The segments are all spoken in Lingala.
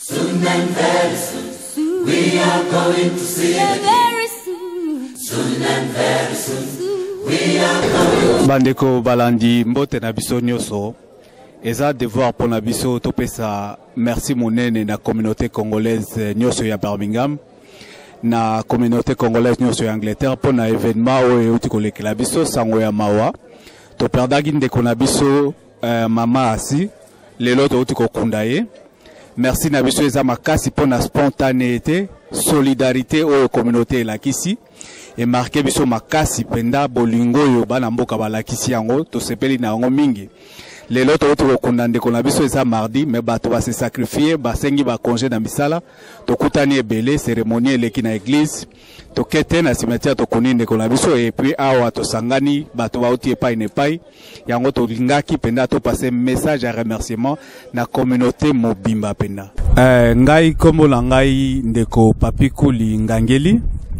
Soon and very soon, we are going to see the King. Soon and very soon, we are going. Bandeko balandi mbote na biso nyoso. Eza devoir pour na biso topesa merci monene na communauté congolaise nyoso ya Birmingham. Na communauté congolaise nyoso ya Angleterre pour na événement oyo utikolekela biso sango ya mawa. To perdagi ndeko na biso mama asi lelo to utikokunda ye. Merci na biso eza makasi pour na spontanéité, solidarité oyo communauté la kisi et marqué biso makasi penda bolingo yo bana mboka balakisi yango to sepeli na yango mingi. Lelo to utikokunda ndeko na biso eza mardi mais bato ba se sacrifier ba sengi ba congé na misala to kutani ebele cérémonie eleki na église to kete na cimetière to koni ndeko na biso et puis awa to sangani bato ba uti epai ne pai yango to lingaki penda to passer message à remerciement na communauté mobimba penda ngai kombo na ngai ndeko Papikuli Ngangeli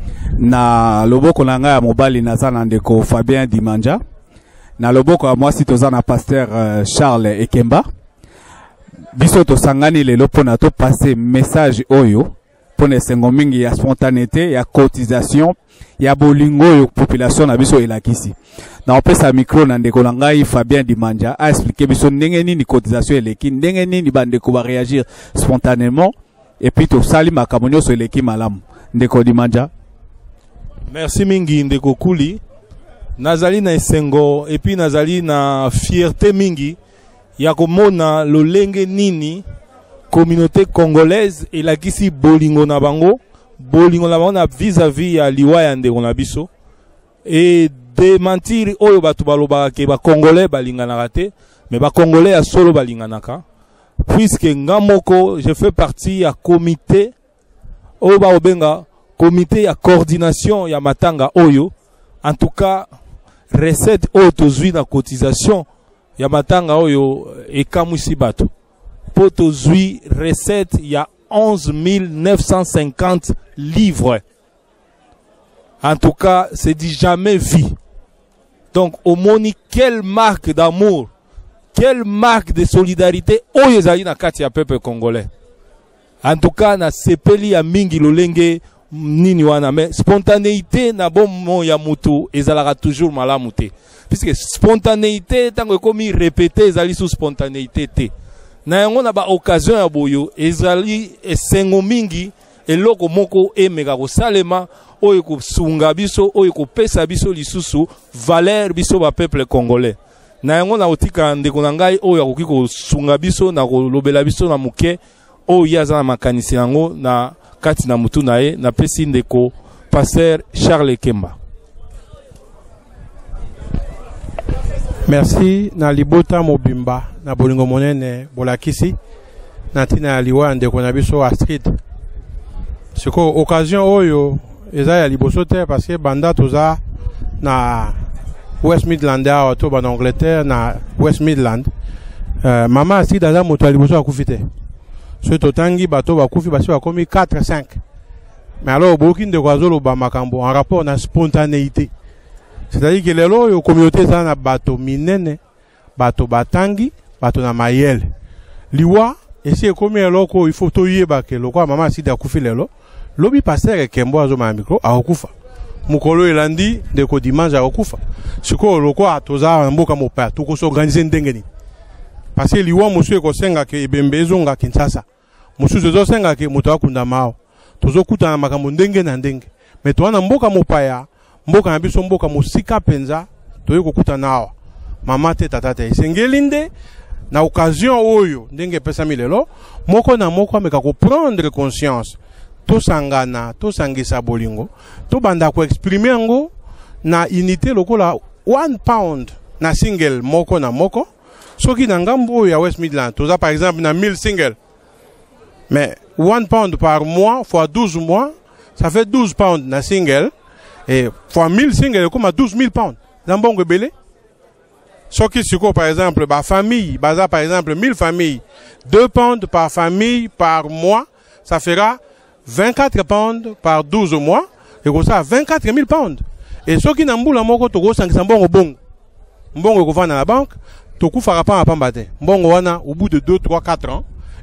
na loboko na ngai ya mobali naza na ndeko Fabien Dimanja na loboko ya mwasi toza na pasteur Charles Ekemba biso to sangani lelo pona to passer message oyo pona sengo mingi ya spontanéité ya cotisation ya bolingo yo population na biso elakisi na opesa micro na ndeko na ngai Fabien Dimanja a expliquer biso ndenge nini cotisation eleki ndenge nini bandeko ba réagir spontanément et puis to sali makambo nyonso eleki malamu ndeko Dimanja. Merci mingi ndeko Kuli. Nazali na esengo et puis nazali na fierté mingi ya komona lolenge nini communauté congolaise elakisi bolingo na bango na vis-à-vis ya liwa ya ndeko na biso et démentir oyo bato balobaka ke ba congolais balinganaka te mais ba congolais ya solo balinganaka puisque nga moko je fais partie ya comité oyo ba obenga comité ya coordination ya matanga oyo en tout cas recette oyo tozwi na cotisation ya matanga oyo ekamwisi bato po tozwi recette ya 11 950 livres. En tout cas, c'est du jamais vu. Donc, au moni, quelle marque d'amour, quelle marque de solidarité oyo ezali na kati ya peuple congolais. En tout cas, na sepeli ya mingi lolenge nini wana, mais spontanéité na bon mo ya mutu ezalaka toujours malamu te. Puisque spontanéité tango komi répéter ezali sous spontanéité te. Na yango na ba occasion ya boyo ezali esengo mingi eloko moko emeka ko salema oyo ko sunga biso oyo ko pesa biso lisusu valeur biso ba peuple congolais. Na yango na otika ndeko na ngai oyo akoki ko sunga biso na ko lobela biso na muke oyo yaza na makanisi yango na kati na mutu na ye na pesi ndeko pasteur Charles Ekemba. Merci na libota mobimba na bolingo monene bolakisi na tina liwa ndeko na biso Astrid. Siko occasion oyo eza ya liboso te parce que banda toza na West Midland ya to ba na Angleterre na West Midland mama Astrid aza moto ya liboso akufite. So totangi bato bakufi basi bakomi 4 5. Mais alors boki ndeko azolo ba makambo en rapport na spontanéité. C'est-à-dire que les lois communauté ça na bato minene, bato batangi, bato na mayele. Liwa, et si comme loko il faut toyer ba ke loko mama si da kufi lelo. Lobi passer Kembo azo ma micro a okufa. Mukolo elandi de ko dimanche a okufa. Siko loko atoza mboka mopa to ko s'organiser ndengeni. Parce que liwa musu ko senga ke ebembezo nga Kinshasa. Musu zo senga ke moto akunda mao. Tozo kuta na makambo ndenge na ndenge. Mais to na mboka mopaya mboka na biso mboka musika penza toye kokuta nawa mama te tata te sengelinde na occasion oyo ndenge pesa milelo moko na moko ameka ko prendre conscience to sangana to sangisa bolingo to banda ko exprimer ngo na unité lokola 1 pound na single moko na moko soki na ngambo ya West Midland toza par exemple na 1000 single mais 1 pound par mois fois 12 mois ça fait 12 pounds na single. Et fois 1000 singles comme à 12 000 pounds. Zambongo belé. Ce qui se par exemple, par famille, baza par exemple 1000 familles, 2 pounds par famille par mois, ça fera 24 pounds par 12 mois, et comme ça 24 000 pounds. Et ce qui n'a pas moko to go sangisa mbongo bongo. Mbongo ko va na la banque, to ku fara pa pambate. Mbongo wana au bout de 2 3 4 ans,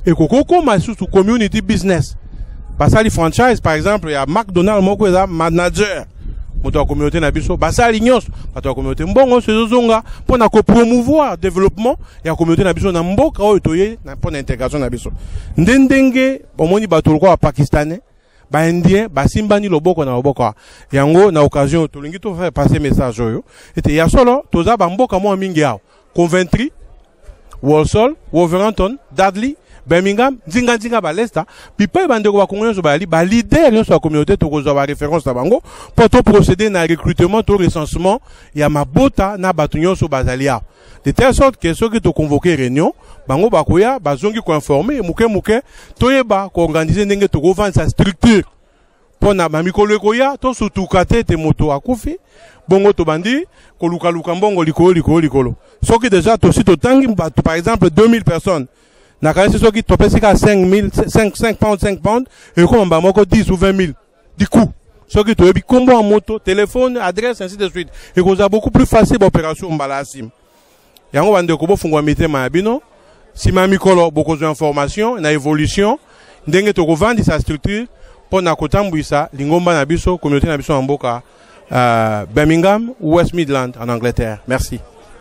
et koko ma sous community business. Basali franchise par exemple, il y a McDonald's moko eza manager. Moto la communauté na biso basali nyos bato la communauté mbongo sezozonga pona ko promouvoir développement ya communauté na biso na mboka oyo toye na pona intégration na biso ndenge omoni bato ko pakistanais ba indien basimbani loboko na loboko yango na occasion tolingi to faire passer message oyo ete ya solo toza ba mboka mo mingi yao Coventry, Walsall, Wolverhampton, Dudley, Birmingham, Nzinga ba Leicester, puis pas bandeko ba Congolais so ba leader sur la communauté to ko ba référence na bango pour to procéder na recrutement to recensement ya mabota na batunyo so bazalia. De telle sorte que ceux qui to convoquer réunion, bango ba koya bazongi ko informer muke toyeba ko organiser ndenge to ko vendre sa structure. Pona ba mikolo koya to surtout kate te moto akufi bongo to bandi ko luka mbongo likolo. Soki déjà to si to tangi par exemple 2000 personnes. Na kale so ki topesi ka 5 pounds et ko mba moko 10 ou 20 000 du coup so ki to ebi kombo en moto téléphone adresse ainsi de suite et ko za beaucoup plus facile opération mbala sim yango bande ko bo fungwa mitema bino sima mikolo boko zo information na évolution ndenge to ko vendre sa structure pour na kotambuisa lingomba na biso communauté na biso mboka Birmingham ou West Midlands en Angleterre. Merci.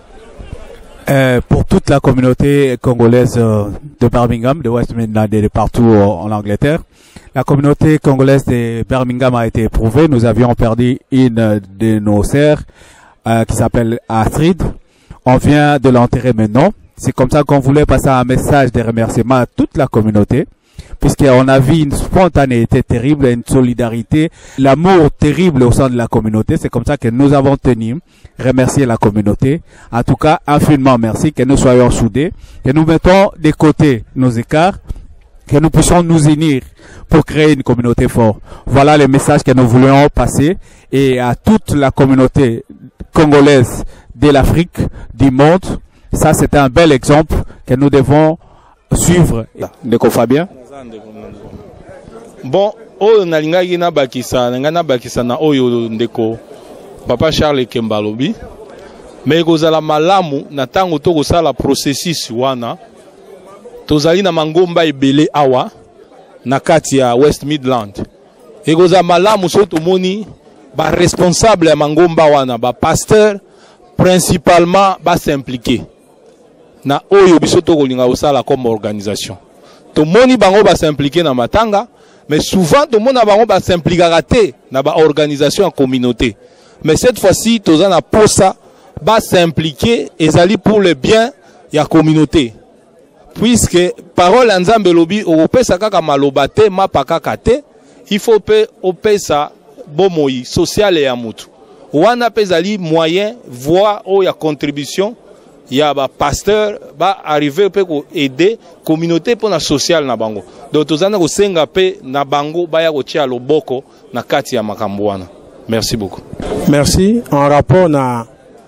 Pour toute la communauté congolaise de Birmingham, de West Midlands et de partout en Angleterre, la communauté congolaise de Birmingham a été éprouvée. Nous avions perdu une de nos sœurs qui s'appelle Astrid. On vient de l'enterrer maintenant. C'est comme ça qu'on voulait passer un message de remerciement à toute la communauté, puisqu'on a vu une spontanéité terrible, une solidarité, l'amour terrible au sein de la communauté. C'est comme ça que nous avons tenu remercier la communauté. En tout cas, infiniment merci, que nous soyons soudés, que nous mettons de côté nos écarts, que nous puissions nous unir pour créer une communauté forte. Voilà le message que nous voulions passer et à toute la communauté congolaise de l'Afrique, du monde. Ça, c'est un bel exemple que nous devons suivre. Ndeko Fabien. Bon, oyo nalingaki na bakisa na oyo ndeko Papa Charles Kembalobi. Mais kozala malamu na tango to kosala processus wana. Tozali na mangomba ebele awa na kati ya West Midland. Kozala malamu so tomoni ba responsable ya mangomba wana ba pasteur principalement ba s'impliquer. Na oyo biso to kolinga osala comme organisation. Tomoni bango ba s'impliquer na matanga, mais souvent tomona bango ba s'impliquer te na ba organisation en communauté. Mais cette fois-ci tozana posa ba s'impliquer ezali pour le bien ya communauté. Puisque parole nzambe lobi opesa kaka maloba te mapaka kate, il faut pe opesa bomoi social ya mutu. Wana pezali moyen voie o ya contribution ya ba pasteur ba arriver pe ko aider communauté pour na social na bango. Donc tozana ko senga pe na bango ba ya ko tia loboko na kati ya makambo wana. Merci beaucoup. Merci. En rapport na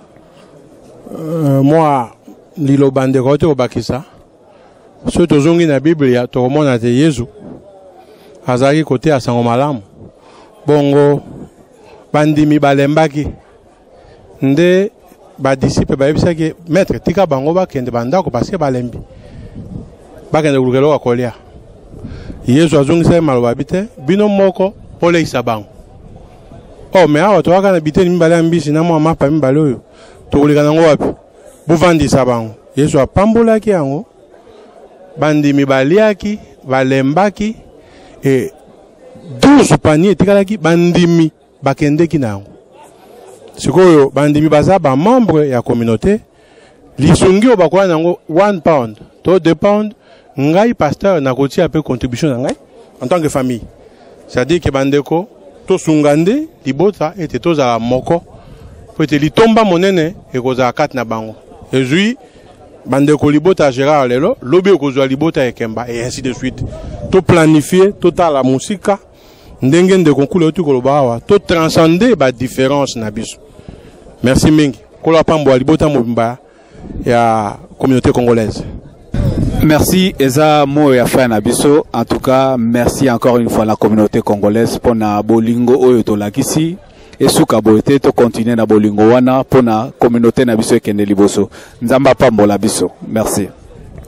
moi lilo bande kote obakisa. So tozongi na Biblia to mona te Yesu azali kote ya sango malamu. Bongo bandimi balembaki nde ba disciple ba yebisaki maître tika bango ba kende bandako parce que balembi bakende kulukelo akolia Yesu azongisa maloba bite bino moko oleisa bango oh mais awa to aka na bite ni balembi sina mo mapa mbalo oyo to kulika nango wapi buvandisa bango Yesu apambolaki yango bandimi baliaki balembaki et 12 paniers tikalaki bandimi bakendeki nango sikoyo bandimi baza ba membre ya communauté lisungi obakola nango 1 pound to 2 pound ngai pasteur na kotia pe contribution na ngai en tant que famille c'est-à-dire que bandeko to sungande libota ete to za moko po ete litomba monene e koza kat na bango ezui bandeko libota Gérard lelo lobi okozwa libota ekemba et ainsi de suite to planifier total la musika ndenge ndeko kula otu koloba awa to transcender ba différence na biso. Merci mingi kola pambo libota mobimba ya communauté congolaise. Merci Eza mo ya fa na biso. En tout cas, merci encore une fois la communauté congolaise pour na bolingo oyo to lakisi et suka boete to continuer na bolingo wana pour na communauté na biso ekende liboso. Nzamba pambo la biso. Merci.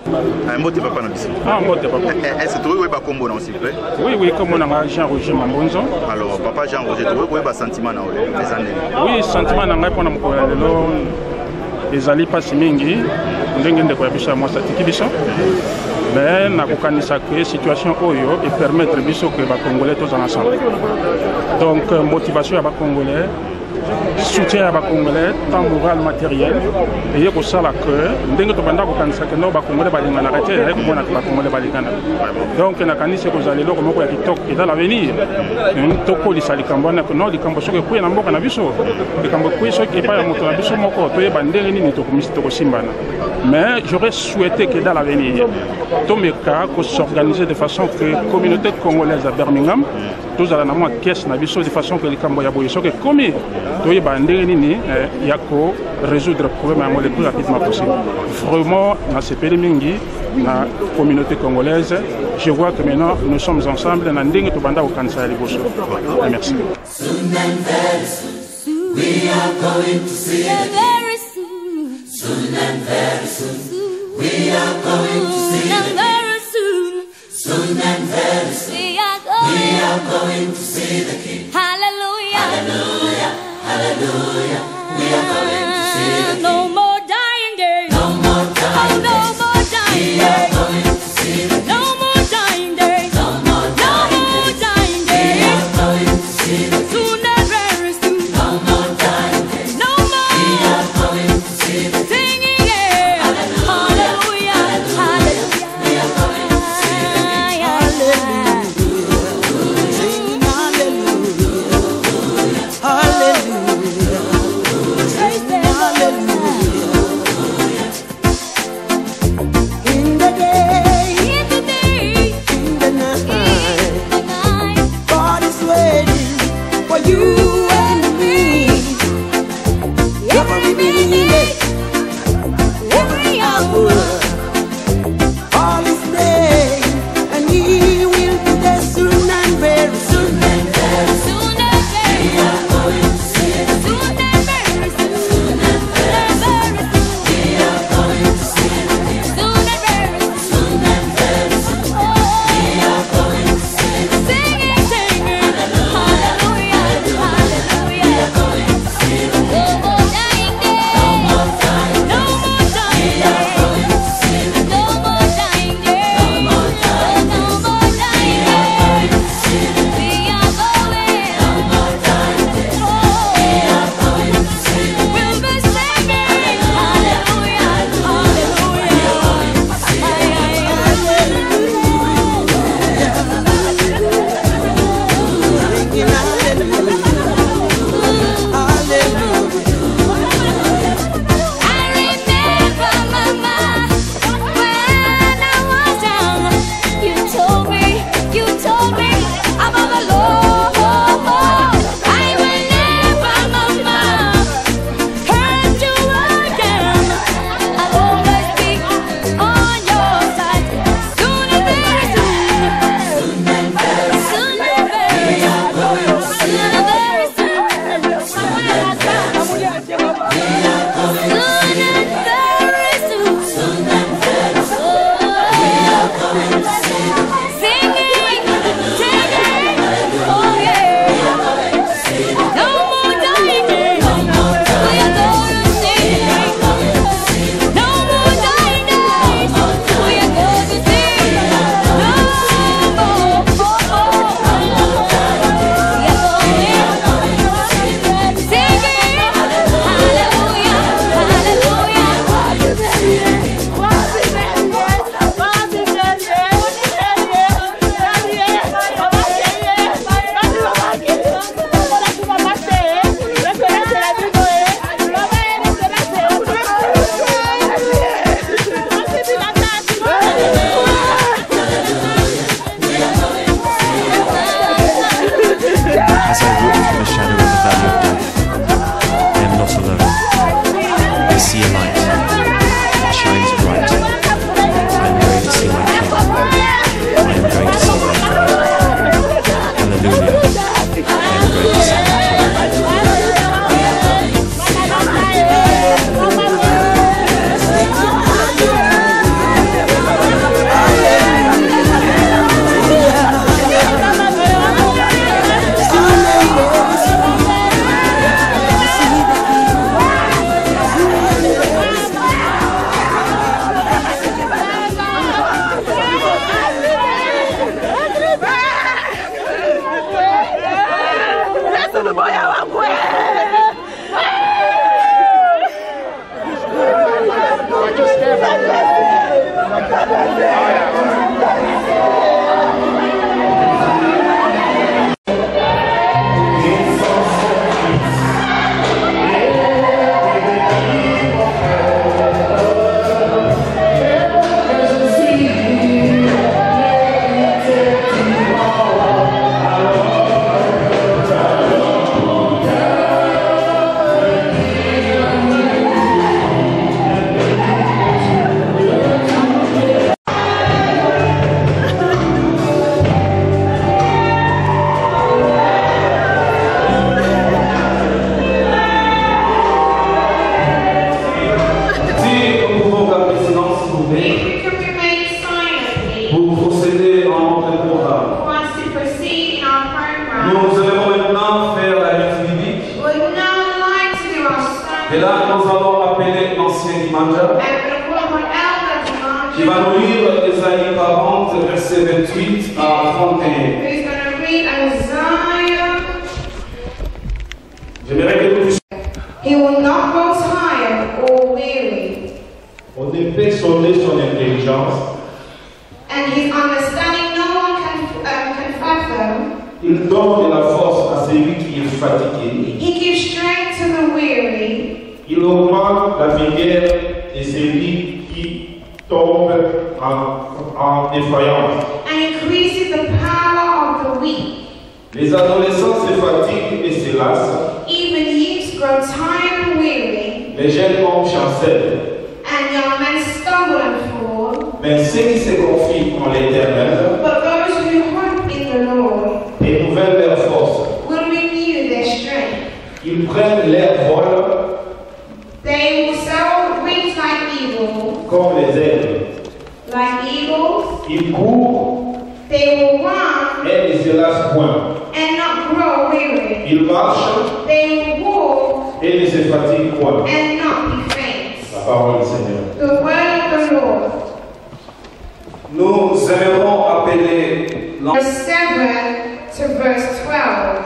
Un mot de papa Nabiso. Ah, un mot de papa. Est-ce que tu veux combo s'il vous plaît? Oui, comme on a Jean-Roger Mambonzo. Alors, papa Jean-Roger, tu veux sentiment dans les années? Oui, sentiment dans pour nous les alliés pas si mingi. Ndenge de quoi biso moi statiki biso. Mais nakokanisa que situation oyo et permettre biso que ba Congolais tous ensemble. Donc motivation à ba Congolais, soutien à ba Congolais, tant moral matériel et pour ça là que ndenge to banda kokanisa que no ba Congolais ba lingana kati et ko mona ba Congolais ba lingana. Donc nakanisa ko zali loko moko ya TikTok et dans l'avenir toko li sali kambona que no li kambo soke ku na mboka na biso li kambo ku soke pa ya moto na biso moko to yeba ndenge nini to komisi to simbana. Mais j'aurais souhaité que dans l'avenir, tous mes cas, qu'on s'organise de façon que la communauté congolaise à Birmingham, tous à la caisse, de façon que les Camboyas, que comme il y a qu'à résoudre le problème le plus rapidement possible. Vraiment, dans ces pays, dans la communauté congolaise, je vois que maintenant nous sommes ensemble dans le Tobanda au Kansai. Merci. We are going to see very soon. Soon and very soon. We are going to see very soon. Soon and very soon. We are going to see the King. Hallelujah. Hallelujah. Hallelujah. We are going to see the King. No more dying days. No more dying days. No more dying days. We are going to see the King. No more dying days. No more dying days. We are going to see the King. Soon and very soon. No more dying days. No more. We are going to see the King. Hallelujah. Kimanja, qui va nous lire Ésaïe 40, versets 28 à 31. J'aimerais que vous... He will not grow tired or weary. On ne peut sonder son intelligence. And his understanding no one can fathom. Il donne de la force à celui qui est fatigué. He gives strength to the weary. Il augmente la vigueur de celui qui tombe en défaillance. And increases the power of the weak. Les adolescents se fatiguent et se lassent. Even youths grow tired and weary. Les jeunes hommes chancellent. And young men stumble and fall. Mais ceux qui se confient en l'Éternel, But those who hope in the Lord, renouvellent leur force. will renew their strength. Ils prennent leur vol They will soar wings like eagles. comme les aigles. Like eagles, Ils courent they will run et ne se lassent point. and not grow weary. Ils marchent They will walk et ne se fatiguent point. and not be faint. La parole du Seigneur. The word of the Lord. Nous aimerons appeler Verse 7 to verse 12.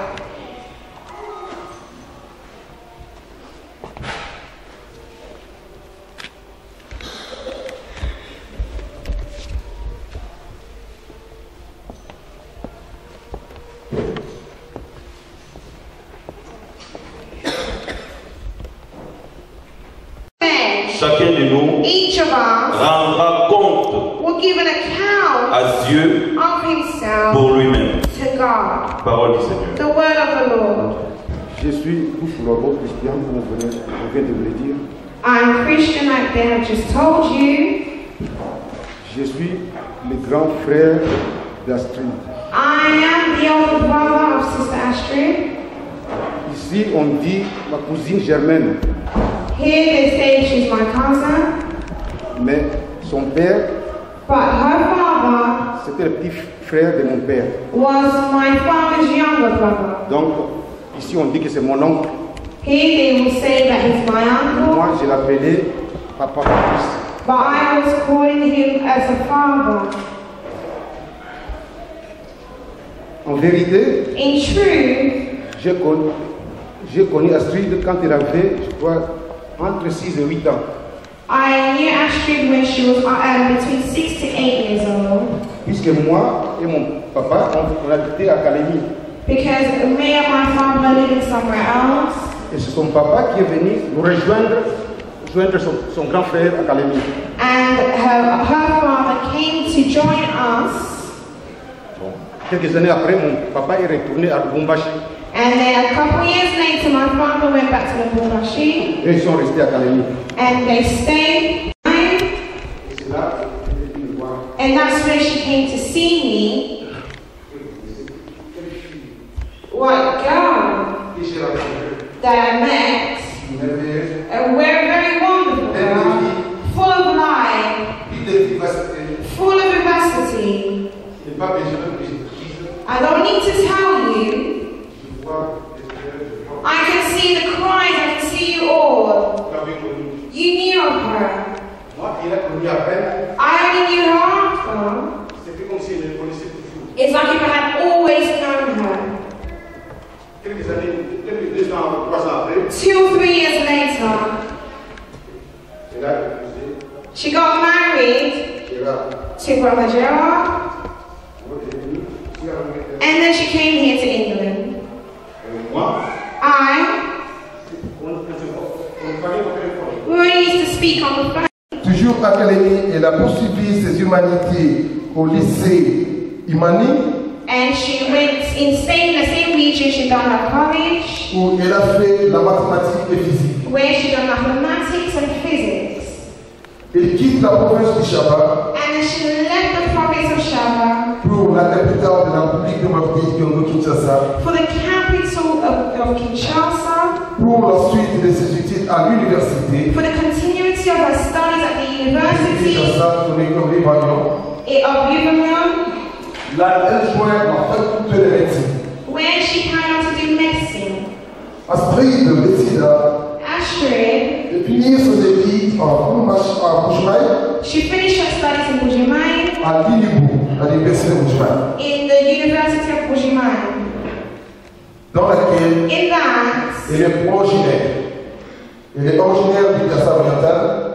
chacun de nous Each of us rendra compte will give an account à Dieu of himself pour lui-même. to God. Parole du Seigneur. The word of the Lord. Je suis Bouchoulabo Christian, comme on vient de me le dire. I'm Christian, like they have just told you. Je suis le grand frère d'Astrid. I am the older brother of Sister Astrid. Ici, on dit ma cousine Germaine, Here they say she's my cousin, mais son père, but her father c'était le petit frère de mon père. was my father's younger brother. Donc, ici, on dit que c'est mon oncle. Here they will say that he's my uncle, Moi, je l'appelais Papa Patrice. but I was calling him as a father. En vérité, In truth, j'ai connu Astrid quand elle avait, je crois, entre 6 et 8 ans. I knew Astrid when she was between 6 to 8 years old, Puisque moi et mon papa, on habitait à Calémie. because me and my father were living somewhere else, Et c'est son papa qui est venu nous rejoindre son grand frère à Calémie. and her father came to join us. Quelques années après, mon papa est retourné à Lubumbashi And then a couple years later, my father went back to Lubumbashi, et ils sont restés à Calémie. and they stayed. Et c'est là qu'elle est venue me voir. And that's when she came to see me. What girl Et j'ai rencontré that I met, une merveilleuse, and we're a very wonderful girl, full of life, une de vivacité. full of vivacity. Je n'ai pas besoin que je te dise. I don't need to tell you. Je vois les frères, je vois. I can see the cries, I can see you all. Vous l'avez connue. You knew of her. Moi, il a connu après. I only knew her after. C'était comme si elle me connaissait toujours. It's like if I had always known her. Quelques années, quelques 2 ans, 3 ans après, 2 or 3 years later, elle a épousé. she got married Gérard. to Brother Gerard, Elle est venue ici à Angleterre. and then she came here to England. Et moi, on parlait au téléphone. We were used to speak on the phone. Toujours à Calémie, elle a poursuivi ses humanités au lycée Imani, And she stayed in the same region. She done her college, où elle a fait la mathématique et physique. where she done mathematics and physics. Elle quitte la province du Chaba And then she left the province of Shaba pour la capitale de la République démocratique Congo-Kinshasa for the capital of Kinshasa pour la suite de ses études à l'université. for the continuity of her studies at the University Kinshasa, tournée comme Libanon. of Uberlin, Là, elle joint la faculté de médecine. where she carried on to do medicine. Astrid décida Astrid Astrid, finir ses études en Bujumaï, she finished her studies in Bujumaï, à l'Ilibou, à l'université de Bujumaï, in the University of Bujumaï. dans laquelle In that, elle est originaire. Elle est originaire du Kassab oriental.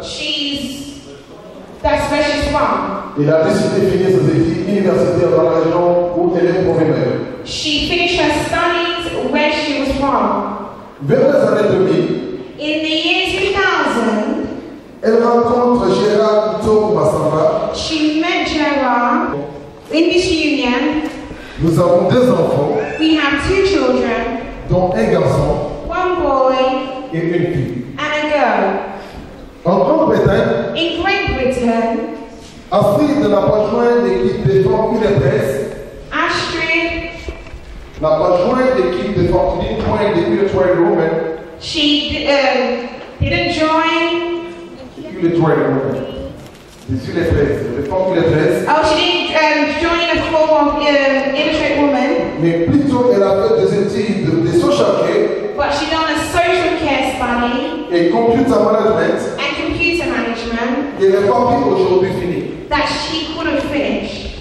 That's where she's from. Elle a décidé de finir ses études universitaires dans la région où elle est provenue. She finished her studies where she was from. Vers les années 2000, In the year 2000, elle rencontre Gérard Tour Massamba. she met Gerard. In this union, Nous avons 2 enfants, we have 2 children, dont un garçon 1 boy et une fille. and a girl. En Grande-Bretagne, In Great Britain, Astrid n'a pas joint l'équipe de Formule 13, Astrid, n'a pas joint l'équipe de Formule 1 depuis le Tour Roman. she didn't join. Depuis le Tour Roman. Depuis les 13, le Formule 13. Oh, she didn't join the form of illiterate woman, Mais plutôt, elle a fait des études de social care but she done a social care study et computer management. and computer management Et elle n'est pas aujourd'hui finie. that she couldn't finish.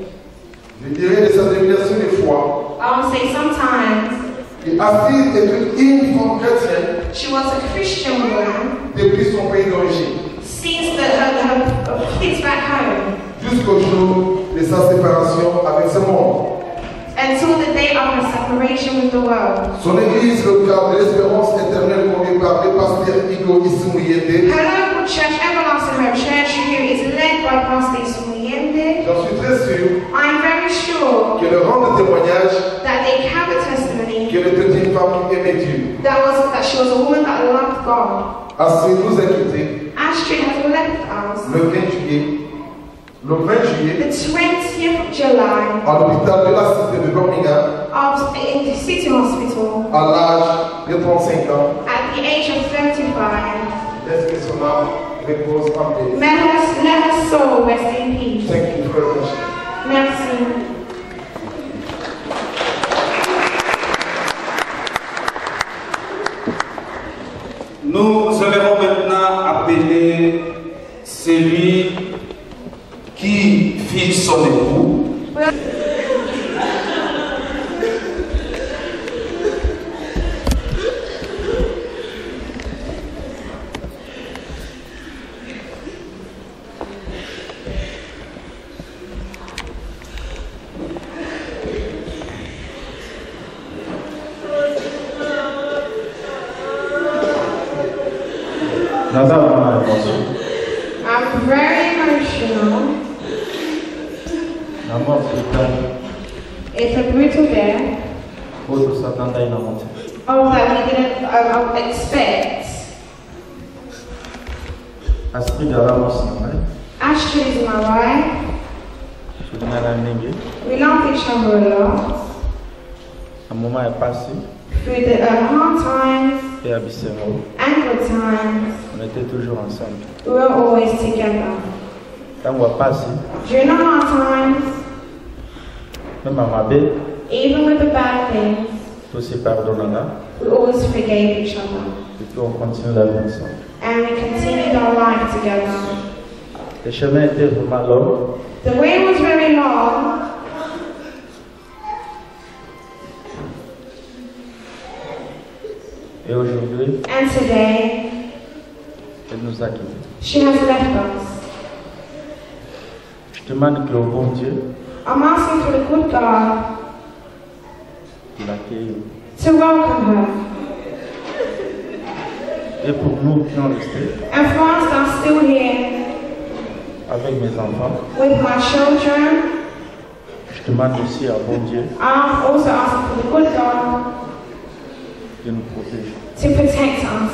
Je dirais de sa détermination des fois. I would say sometimes Et Astrid est une femme chrétienne she was a Christian woman depuis son pays d'origine. since her kids back home Jusqu'au jour de sa séparation avec ce monde. until the day of her separation with the world. Son église locale de l'espérance éternelle conduite par le pasteur Igo Issoumuyende. Her local church, Everlasting Hope Church, who is led by Pastor Isumuyende, J'en suis très sûr I'm very sure qu'elle rend le témoignage that they have a testimony qu'elle était une femme qui aimait Dieu. that she was a woman that loved God. Astrid nous a quittés Astrid has left us le 20 juillet. Le 20 juillet, the 20th of July à l'hôpital de la cité de Birmingham, in the City Hospital à l'âge de 35 ans. at the age of 35. Laisse que son âme repose en paix. Let her soul rest in peace. Thank you very much. Merci. Nous allons maintenant appeler celui qui fiche son époux. I'm very emotional. It's a brutal death. Oh, that we didn't expect. Astrid is my wife. We love each other a lot. Through the hard times and good times, we were always together. During the hard times, even with the bad things, we always forgave each other. And we continued our life together. The way was very long. And today, she has left us. I'm asking for the good God to welcome her. And for us that are still here with my children, I'm also asking for the good God to protect us.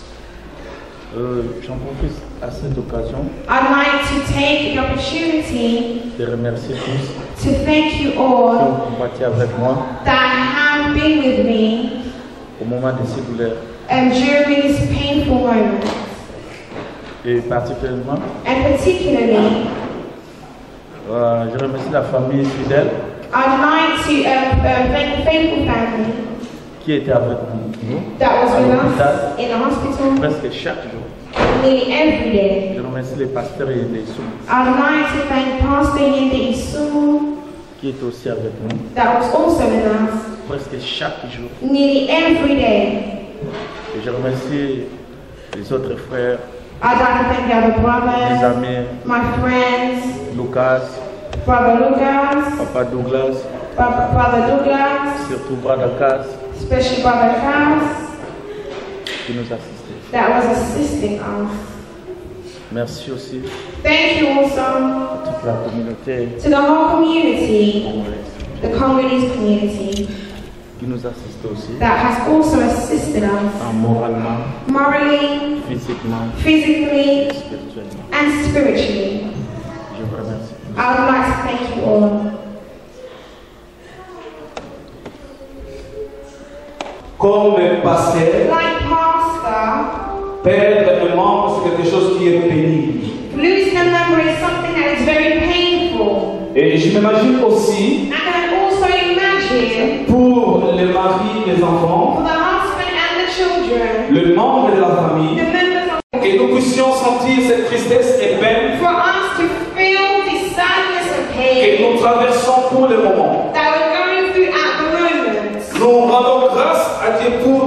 J'en profite à cette occasion I'd like to take the opportunity de remercier tous to thank you qui all ont combattu avec moi that have been with me au moment de ces douleurs during this painful moment. et particulièrement And particularly, je remercie la famille fidèle I'd like to thank the faithful family qui était avec nous that was à with l'hôpital us in the hospital presque chaque jour. nearly every day. Je remercie les pasteurs et les sous I'd like to thank Pastor Yende Isu, qui est aussi avec nous that was also with us presque chaque jour. nearly every day. Et je remercie les autres frères, I'd like to thank the other les brothers, amis, my friends, Lucas, Brother Lucas, Papa Douglas, Brother Douglas, surtout Brother Kaz, especially Brother Cass, qui nous assistait. that was assisting us. Merci aussi Thank you also à toute la communauté to the whole community, congolaise the Congolese community, qui nous assiste aussi that has also assisted us moralement, morally, physiquement physically, et spirituellement. and spiritually. Je vous remercie. I would like to thank you all. Comme pasteur, Like pastor, perdre un membre, c'est quelque chose qui est pénible. losing a member is something that is very painful. Et je m'imagine aussi, And I can also imagine pour les maris, les for enfants, the husband and the children, le membre de la famille, the members of, que nous puissions sentir cette tristesse et peine for us to feel the sadness and que pain nous traversons pour le moment. that we're going through at the moment. Nous rendons grâce à Dieu pour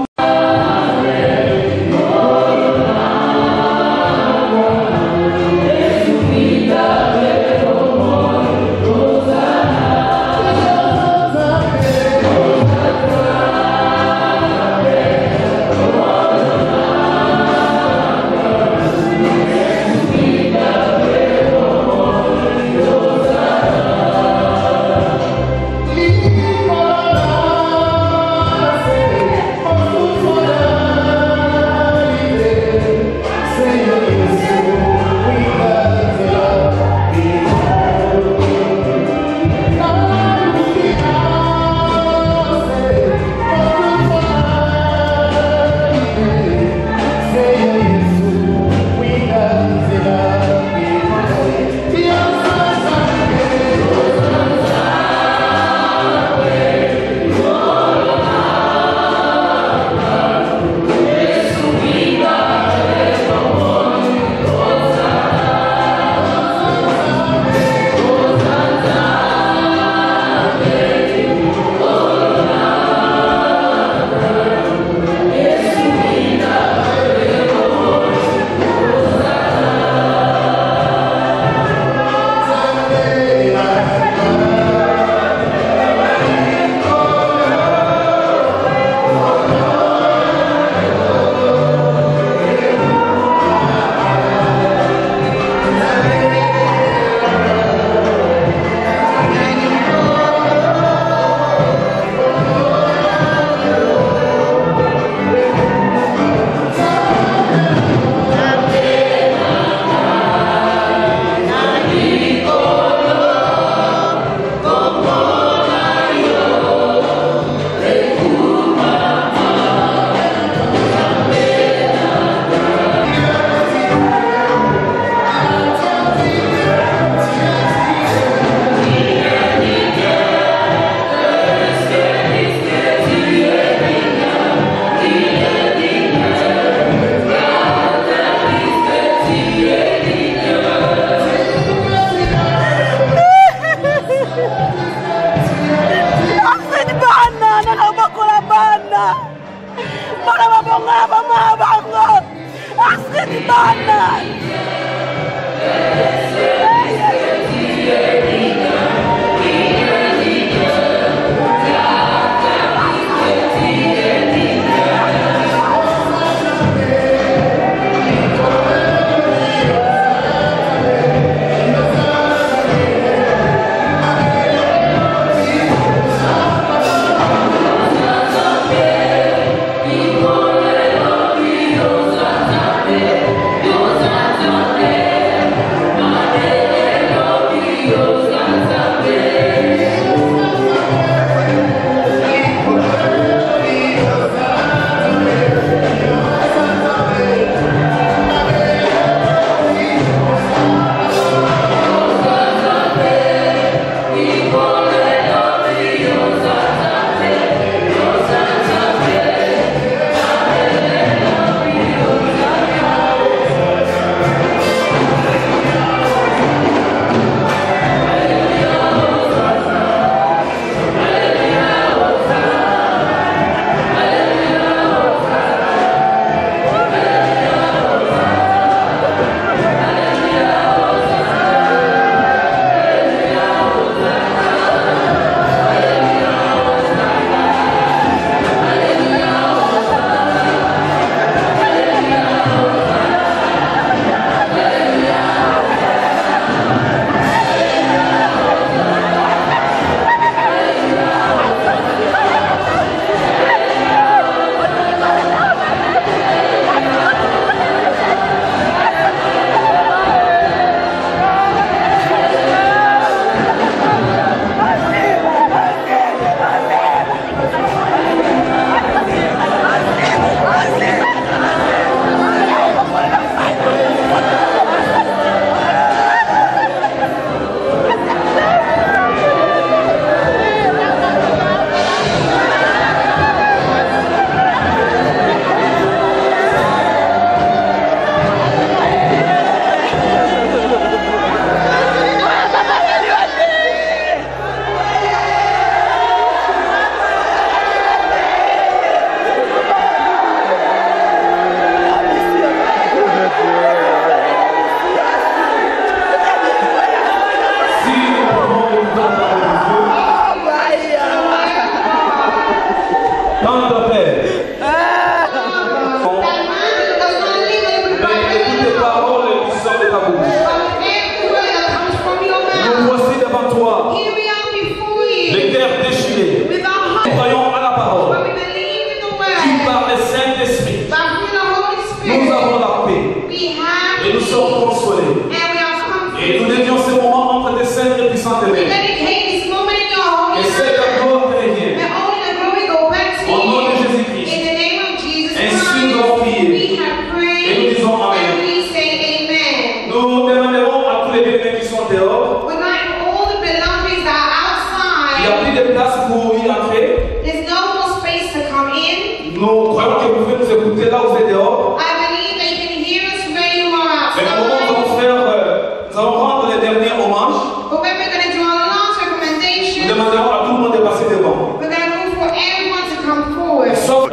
de place pour y entrer. There's no more space to come in. Nous croyons que vous pouvez nous écouter là où vous êtes dehors. I believe they can hear us where you are Mais au moment où nous allons rendre les derniers hommages, But when we're going to do our last recommendation, nous demanderons à tout le monde de passer devant. we're going to move for everyone to come forward. Sauf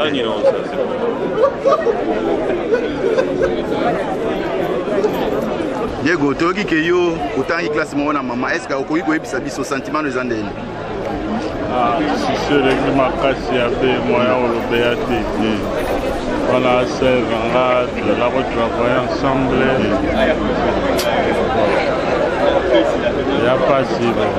Diego, toki ke yo utangi classe mo na mama, est-ce que okoki koyebisa biso sentiment nos andeni? Ah, si c'est le makasi ya pe moya olobeya te. On a servera de la retravailler ensemble. Il n'y a pas si bon.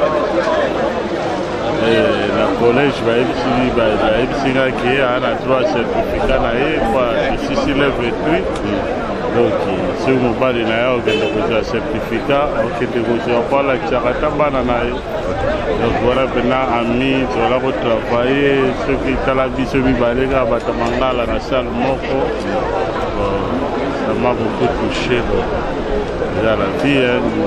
La collège va ébisser qui a un droit certificat ici sur le vétri. Donc, si vous parlez de certificat, on parle de certificat. Donc voilà, maintenant, amis, on va travailler. Ceux qui sont là, ils sont là, dans la salle Moko. Ça m'a beaucoup touché. La vie,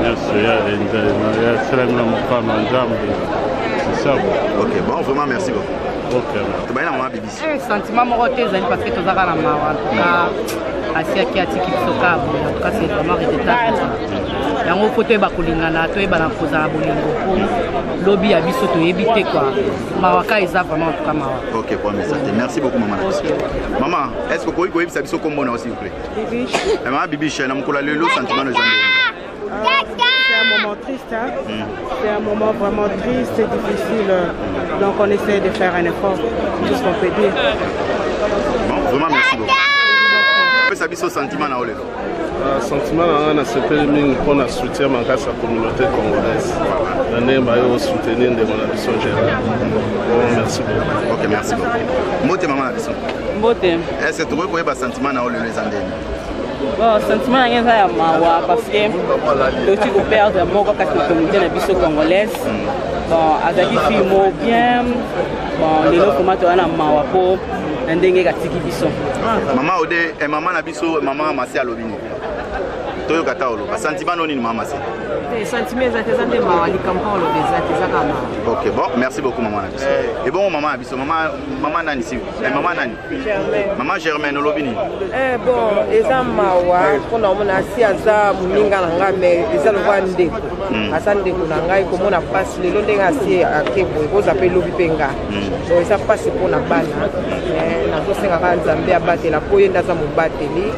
c'est ça. Ok, bon, vraiment, merci beaucoup. Ok. Sentiment moroté, parce que tu as la main. Asia qui a tiki soka en tout cas c'est vraiment regrettable. Yango faut toyeba kolingana toyeba na koza bolingo po lobby ya biso toyebi quoi. Mawaka eza vraiment en tout cas mawa. OK, pour ça. Merci beaucoup maman. Maman, est-ce que vous pouvez koyebisa biso kombona s'il vous plaît? Bibiche. Maman Bibiche na mukula lelo sentiment nos C'est un moment triste, hein? C'est un moment vraiment triste et difficile. Donc on essaie de faire un effort, tout ce qu'on peut dire. Bon, vraiment merci beaucoup. Quel sentiment na olelo? Sentiment na CPM pour la soutien à la communauté congolaise. On est soutenir de mon ambition générale. Merci beaucoup. OK, merci beaucoup. Mote maman na biso. Mote. Est-ce que tu vois sentiment na olelo les andeni? Bon, sentiment na ya mawa parce que tu peux perdre moko ka communauté na biso congolaise. Bon, azali filmo bien. Bon, lelo comment tu na mawa po ndenge ka tiki biso. Maman ode et maman na biso maman masi alobini. Toyo kata olo. Sentiment noni maman masi. Sentiment za tezande mawa ni kampolo des atezaka. OK, bon, merci beaucoup maman na biso. Et bon maman biso, maman nani si? Maman nani? Germaine. Maman Germaine olobini. Bon, eza mawa pona mona si aza muninga na nga mais eza lo wande. Asande ko na ngai ko mona passe lelo ndenge asi akebo ko za pe lobi penga. So eza passe pona bana. Na ko senga ka nzambe abatela po yenda za mubateli.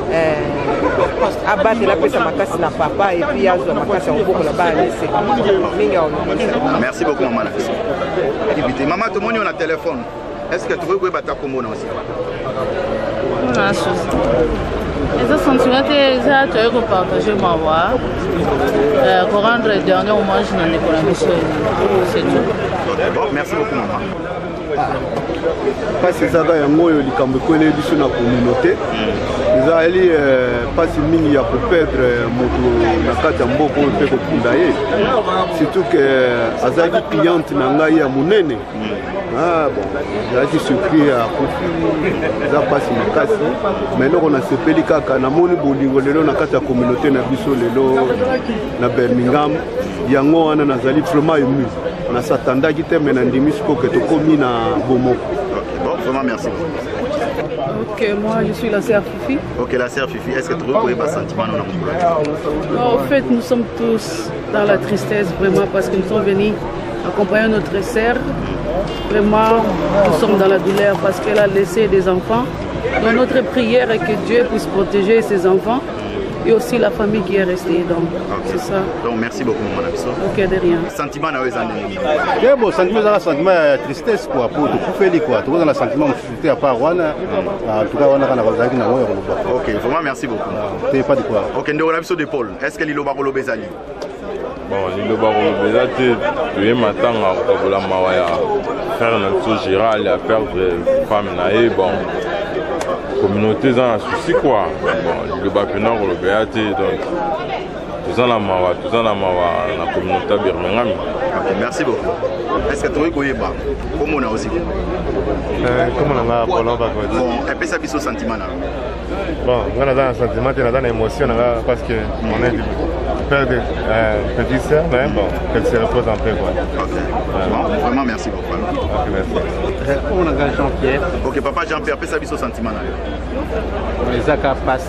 Abatela pesa makasi na papa et puis azo makasi en beaucoup là-bas minga on. Merci beaucoup maman. Maman tout le monde on a téléphone. Est-ce que tu veux que bata komona aussi? Na chose. Les sentiments ça tu veux partager ma voix. Pour rendre le dernier hommage dans l'économie c'est tout. Bon, merci beaucoup maman. Pasi ezaka yango oyo likambo ekwele biso na communauté ezali pasi mingi ya koperdre moto na kati ya mboka oyo mpe kokunda ye surtout ke azalaki cliente na ngai ya monene. Bon, ezalaki surpris akufi eza pasi makasi mais eloko nasepeli kaka namoni bolingo lelo na kati ya communauté na biso lelo na Birmingham yango wana nazali vraiment ému nasatandaki te mais nandimi sikoyo ke tokomi na bomoko. Bon, vraiment merci. Ok, moi je suis la sœur Fifi. Ok, la sœur Fifi, est-ce que tu veux un sentiment en fait, nous sommes tous dans la tristesse vraiment parce que nous sommes venus accompagner notre sœur. Vraiment, nous sommes dans la douleur parce qu'elle a laissé des enfants. Donc notre prière est que Dieu puisse protéger ses enfants et aussi la famille qui est restée. Donc, c'est ça. Donc, merci beaucoup, mon ami. Ok, de rien. Sentiment dans les années. Bon, sentiment dans le sentiment de tristesse, quoi. Pour tout faire, quoi. Tout dans le sentiment de société à part, en tout cas, on a ok, vraiment, merci beaucoup. Pas de quoi. Ok, nous avons besoin d'épaule. Est-ce que l'île Barolo Bezali? Bon, l'île Barolo Bezali, tu es maintenant à la Mawaya. Faire notre géral, à perdre femme, bon. Communauté dans un souci quoi. Bon, le Bapinor, le BAT, donc tout ça la communauté Birmingham. Ok, merci beaucoup. Est-ce que tu es là? Comment on a aussi? Comment on a pour l'envoi? Bon, un peu ça biso sentiment là. Bon, on a un sentiment, on a une émotion parce que on est Père de petite sœur, mais bon, qu'elle se repose en paix. Ok. Bon, vraiment merci beaucoup. Ok, merci. On a Jean-Pierre. Ok, papa Jean-Pierre, fais ça bis au sentiment. Les accords passent.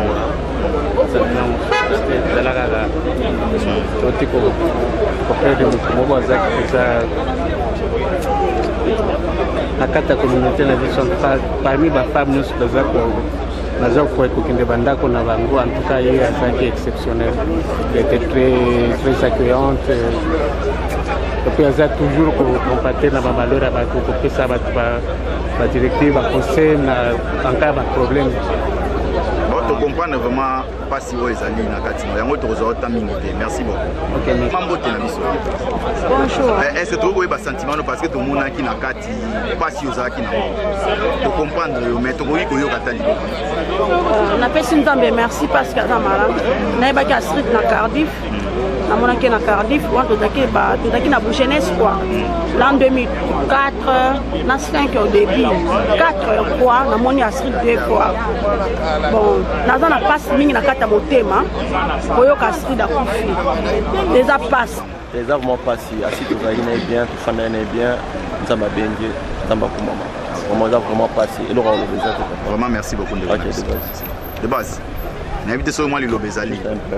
Nakata communauté na vision parmi les femmes nous sommes en tout cas il est exceptionnel, il était très accueillante et puis elle a toujours combattu la malheur avec que ça va la directive va conseiller en cas de problème. Tu comprends vraiment pas si vous êtes allé dans la merci beaucoup. Bonjour. Est-ce que tu as un sentiment parce que tout le monde a qui n'a pas si vous avez tu comprends mais tu on appelle ça merci parce que on a street na Cardiff. On a na Cardiff, on a na jeunesse quoi. L'an 2004, na 5 au début, 4 fois, on a street 2 fois. Bon, on a passé mingi na kata motema, boyo ka street da kufi. Déjà passe. Les avons passé, assis tout ça bien, tout ça bien, ça m'a bien dit, ça m'a vraiment passé. Et l'aura vraiment merci beaucoup de base. De base. N'invitez seulement les lobezali.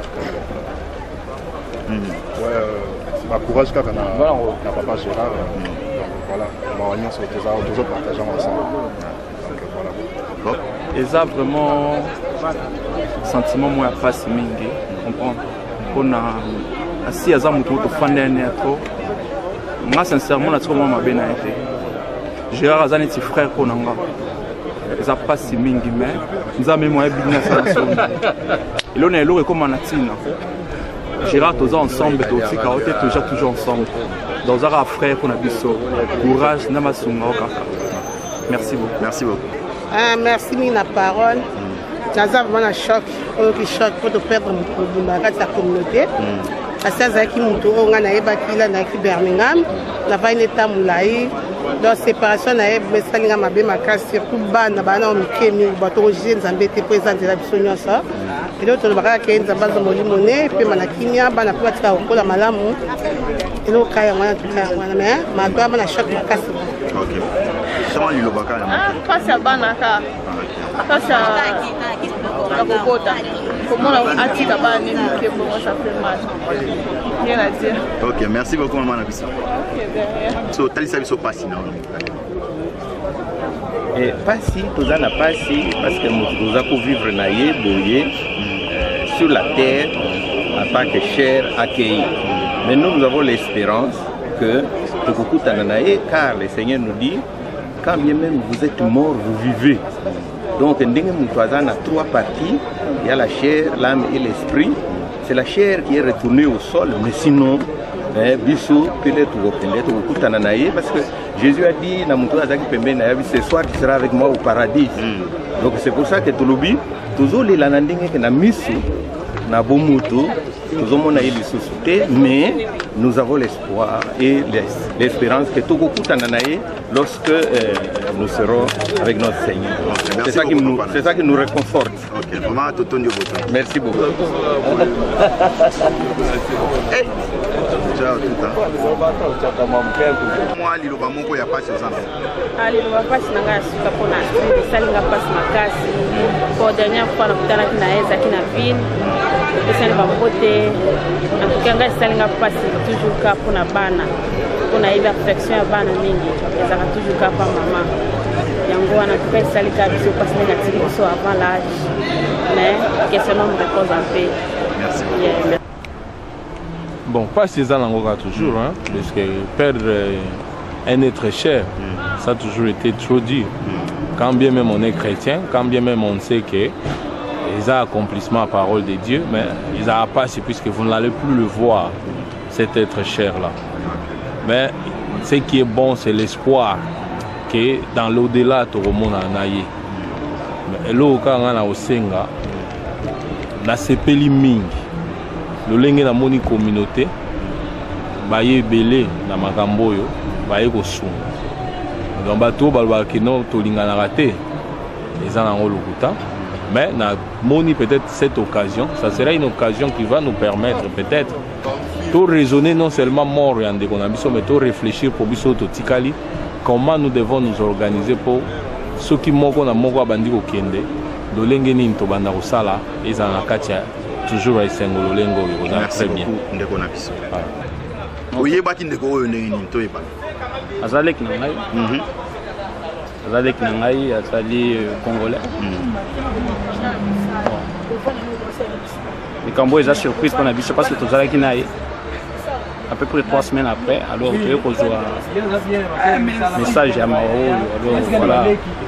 C'est ma courage quand on a papa Gérard. Voilà, ma réunion sur toujours partageant ensemble. Voilà. Et ça vraiment sentiment moi pas si mingi, comprendre. On a assis à zamu tout fan dernier trop. Moi sincèrement là trop moi bien été. Gérard azani petit frère qu'on a. Ça pas si mingi mais nous avons moi bien ça. Et là on est là comme on a tina. Gérard, tous ensemble, toujours ensemble. Dans un frère qu'on a biso. Courage, namasunga okaka. Merci beaucoup. Merci beaucoup. Merci mina parole. Naza vraiment un choc, un choc pour te perdre la communauté. Parce que ça qui monte on a naïba qui là naïki Birmingham, la va une état moulaï. Dans séparation naïb mais ça n'inga mabé ma casse surtout bana bana on kemi bato jeune zambé te présente la bisonia ça. Et l'autre le baka qui est zambal de molimone puis manakinia bana pour tika okola malamu. Et l'autre kaya wana tout kaya wana mais ma doit bana choc ma casse. OK. Comment lui le baka là? Passe à banaka. Passe à Bogota. Comment on attire bana ni que pour ça fait mal. Rien à dire. OK, merci beaucoup maman Nabissa. So tali ça biso passi non. Et passi tout ça n'a passi parce que nous avons vivre na ye boye sur la terre en tant que chair accueillie. Mais nous avons l'espérance que car le Seigneur nous dit quand bien même vous êtes mort, vous vivez. Donc Ndenge a 3 parties, il y a la chair, l'âme et l'esprit. C'est la chair qui est retournée au sol, mais sinon biso parce que Jésus a dit ce soir tu seras avec moi au paradis. Donc c'est pour ça que tolobi toujours les landingue que na misu na bomuto toujours mon aïe suscité, mais nous avons l'espoir et l'espérance que tout lorsque nous serons avec notre Seigneur. C'est ça qui nous réconforte. Merci beaucoup. Ciao tout moi liloba moko ya passe ensemble. Liloba passe nanga suka pona salinga passe makasi. Pour dernière fois na kutana kina eza kina ville. Esa ba mbote. Na kukanga salinga passe toujours ka pona bana. Pona ile affection ya bana mingi. Eza ka toujours ka pa maman. Yango wana kuka salika biso passe négative so avant l'âge. Mais que ce nom me repose en paix. Merci. Yeah. Bon, pas ces ans toujours, hein, parce que perdre un être cher, ça a toujours été trop dur. Quand bien même on est chrétien, quand bien même on sait que les accomplissements à parole de Dieu, mais ils n'ont pas, puisque vous n'allez plus le voir, cet être cher-là. Mais ce qui est bon, c'est l'espoir que dans l'au-delà, tout le monde en a. Mais là, quand on a au Senga, la sepeli mingi. Le lenge na moni communauté baye belé na makambo yo baye ko sunga donc bato balba ke non to lingana raté eza na ngolo kuta Mais Moni, peut-être cette occasion, ça sera une occasion qui va nous permettre peut-être de raisonner non seulement mort et Ndeko, mais de réfléchir pour Tikali, comment nous devons nous organiser pour ceux qui moko na moko abandi ko kende lolenge nini to banda ko sala eza na katia toujours esengo lolengo ko na très bien Ndeko na biso oyebaki Ndeko oyo ndenge nini to yeba azaleki na ngai azaleki na ngai azali congolais likambo eza surprise mpona biso parce que tozalaki na ye à peu près 3 semaines après, alors je vais recevoir un message à Mao. Alors voilà,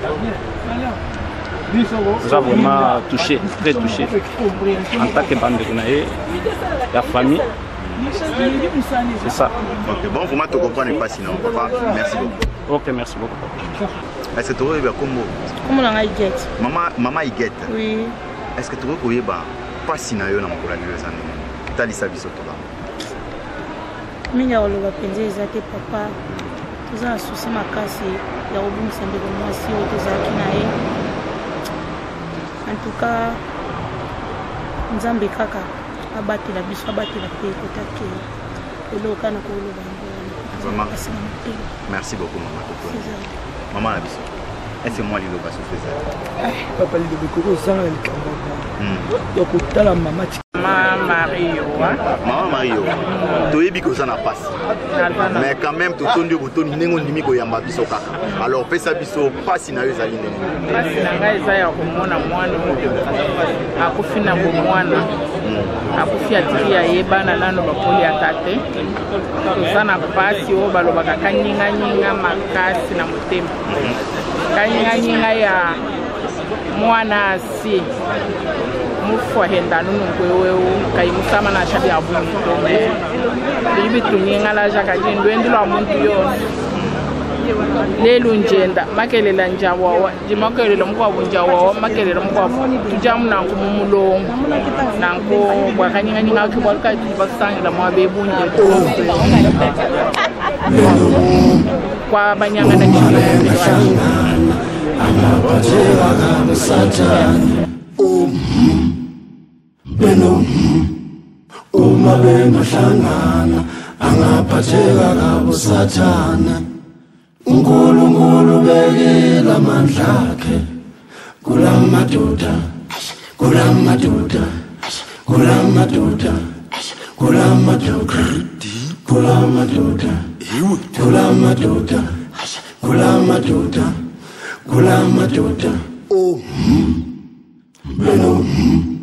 nous avons vraiment touché, très touché, en tant que bande de Gonaï, la famille. C'est ça. Ok, bon, vous m'avez compris pas sinon, papa. Merci beaucoup. Ok, merci beaucoup. Est-ce que tu veux comment? Comment on a Iguette? Maman Iguette. Oui. Est-ce que tu veux qu'on pas si na yo na mokolo ya zanene? Talisa biso to ba. Mingi oloba penze ezate papa toza na souci makasi ya kobungisa ndeko mwasi oyo tozalaki na ye en tout cas nzambe kaka abatela biso abatela mpe kotake eloka na koloba yango merci beaucoup maman maman na biso est-ce que moi liloba sofeza papa liloba koko osanga na likambo ya kotala mama Maman Mario, tu es bien na passe. Mais quand même, tu tournes du bouton, tu n'es pas yamba biso kaka. Alors, fais ça biso passe na yeza ine. Passe na ngai za ya komona mwana moto. Akufina bo mwana. Akufia tikia yebana nano bapoli atate. Tozana passe o balobaka kanyinga nyinga makasi na motema. Kanyinga nyinga ya mwana asi. Mufwa henda nunu kwewe kai musama na shabi abuntu dome bibi tuninga la jaka jindo endilo amuntu yose lelu njenda makelela njawawa jimakelela mukwa bunjawawa makelela mukwa tujamu na kumulongo nanko bwakanyinga nyinga kibwalika tibasangila mwabe bunje kwa banyanga na chilo Beno uma bengahlangana angaphatheka kabusathana uNkulunkulu bekela amandla akhe kulamadoda kulamadoda kulamadoda kulamadoda kulamadoda kulamadoda kulamadoda kulamadoda Beno